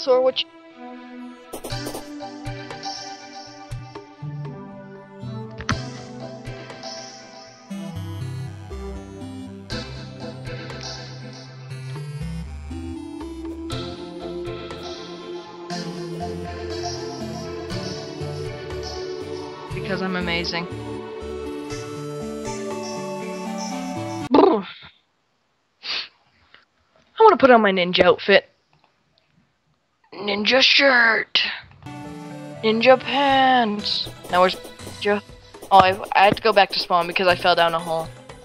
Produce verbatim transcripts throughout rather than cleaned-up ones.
dinosaur, which... Because I'm amazing. I want to put on my ninja outfit. Ninja shirt. Ninja pants. Now where's ninja? Oh, I, I had to go back to spawn because I fell down a hole.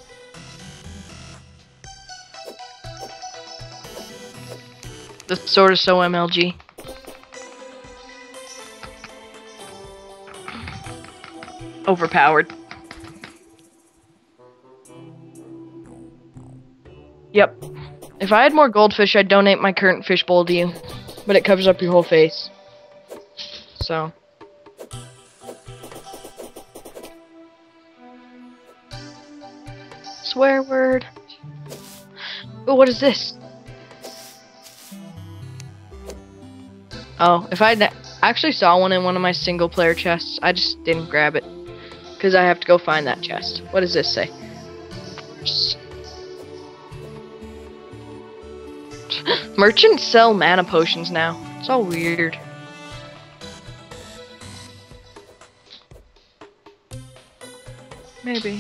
The sword is so M L G. Overpowered. Yep. If I had more goldfish, I'd donate my current fishbowl to you. But it covers up your whole face. So. Swear word. Oh, what is this? Oh, if I actually saw one in one of my single player chests, I just didn't grab it. Because I have to go find that chest. What does this say? Merchants sell mana potions now. It's all weird. Maybe.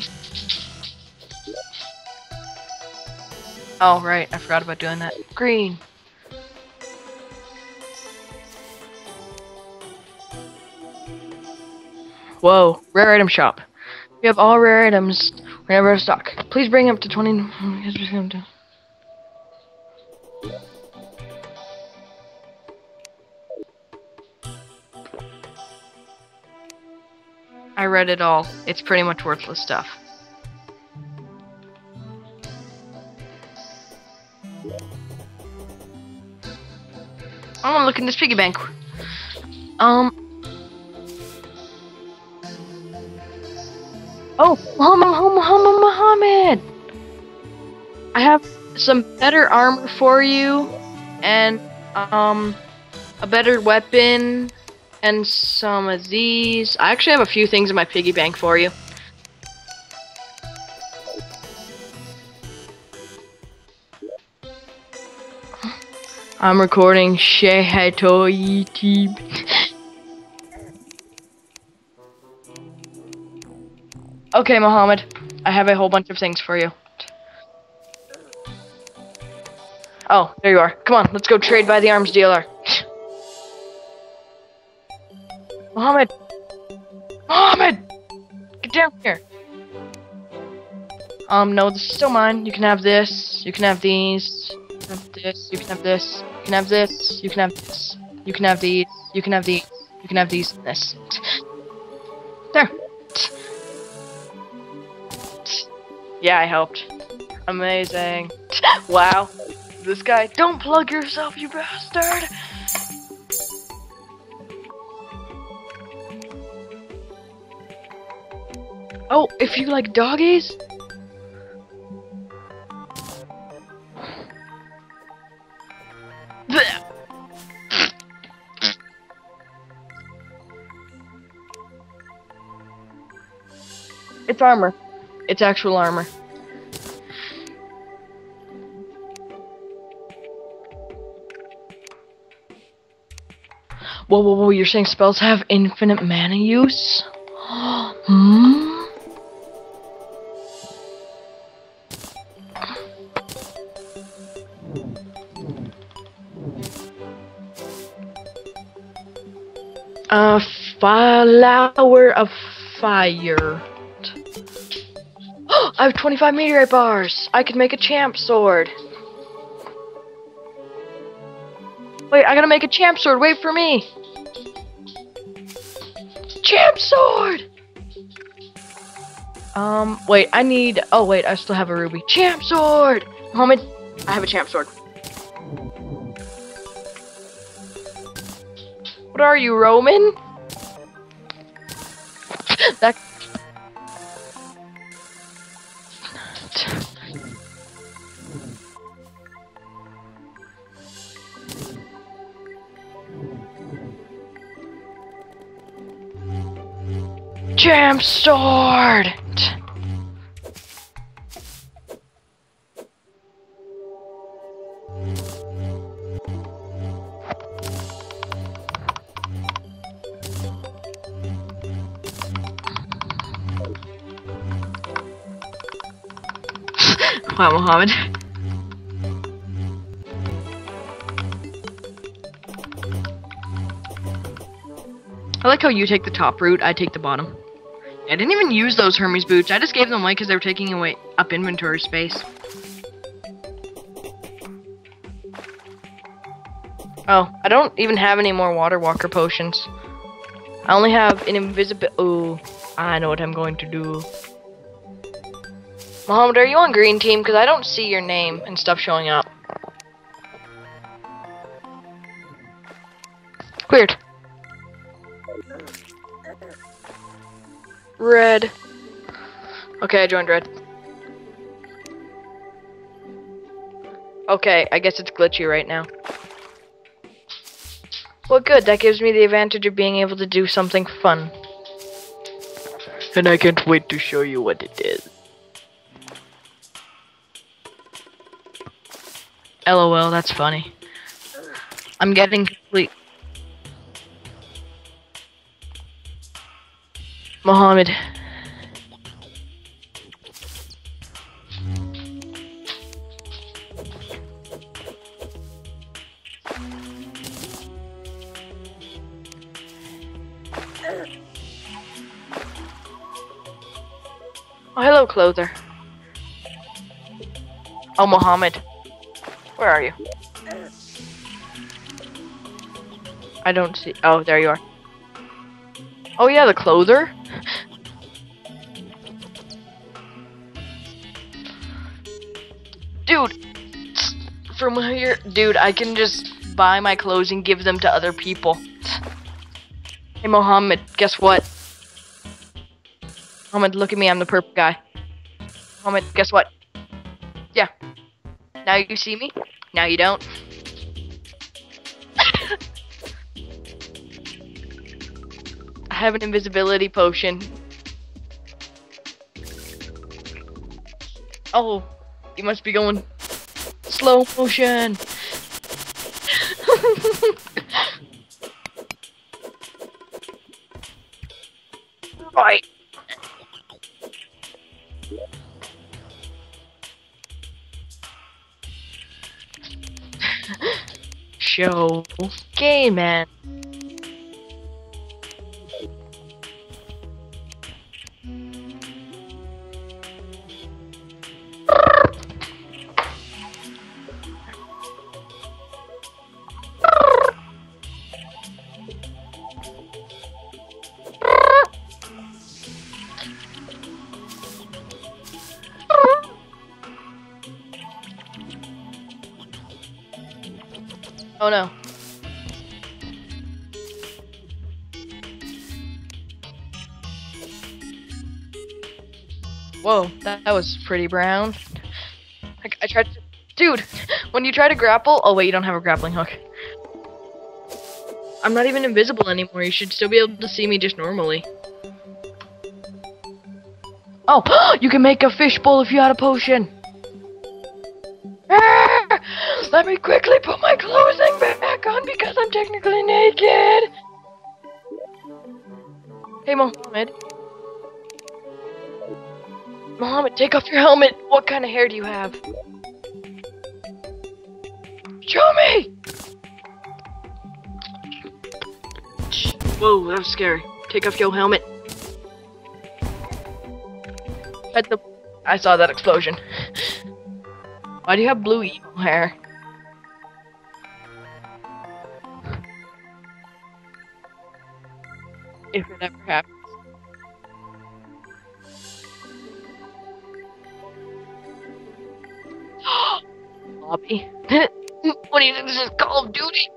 Oh, right. I forgot about doing that. Green. Whoa. Rare item shop. We have all rare items. We're never out of stock. Please bring up to twenty... I read it all. It's pretty much worthless stuff. I want to look in this piggy bank. Um. Oh, Muhammad, Muhammad. I have some better armor for you, and um, a better weapon. And some of these. I actually have a few things in my piggy bank for you. I'm recording Shehatoyitib. Okay, Mohammed. I have a whole bunch of things for you. Oh, there you are. Come on, let's go trade by the arms dealer. Mohammed! Mohammed! Get down here! Um, no, this is still mine. You can have this. You can have these. You can have this. You can have this. You can have this. You can have this. You can have these. You can have these. You can have these. This. There. Yeah, I helped. Amazing. Wow. This guy. Don't plug yourself, you bastard! Oh, if you like doggies? Blech. It's armor. It's actual armor. Whoa, whoa, whoa, you're saying spells have infinite mana use? Hmm? A flower of fire. I have twenty-five meteorite bars. I could make a champ sword. Wait, I gotta make a champ sword. Wait for me. Champ sword. Um, wait, I need. Oh wait, I still have a ruby. Champ sword. Mohammed, I have a champ sword. What are you, Roman? That. Jam sword! Wow, Mohammed. I like how you take the top route, I take the bottom. I didn't even use those Hermes boots. I just gave them away because they were taking away up inventory space. Oh, I don't even have any more water walker potions. I only have an invisible. Oh, I know what I'm going to do. Mohammed, are you on green team? Because I don't see your name and stuff showing up. Weird. Red. Okay, I joined red. Okay, I guess it's glitchy right now. Well, good. That gives me the advantage of being able to do something fun. And I can't wait to show you what it is. LOL, that's funny. I'm getting complete. Mohammed. Oh, hello, clother. Oh, Mohammed. Where are you? I don't see. Oh, there you are. Oh, yeah, the clother. Dude, from here, dude, I can just buy my clothes and give them to other people. Hey, Mohammed, guess what? Mohammed, look at me, I'm the perfect guy. Mohammed, guess what? Yeah. Now you see me, now you don't. I have an invisibility potion. Oh, you must be going slow motion. Right. Show game man. Oh no. Whoa, that, that was pretty brown. I, I tried to... Dude, when you try to grapple... Oh wait, you don't have a grappling hook. I'm not even invisible anymore. You should still be able to see me just normally. Oh, you can make a fishbowl if you had a potion. Ah, let me quickly put my clothing back on because I'm technically naked. Hey, Mohammed. Mohammed, take off your helmet. What kind of hair do you have? Show me! Whoa, that was scary. Take off your helmet. At the... I saw that explosion. Why do you have blue emo hair? If it ever happens. Lobby. What do you think this is, Call of Duty?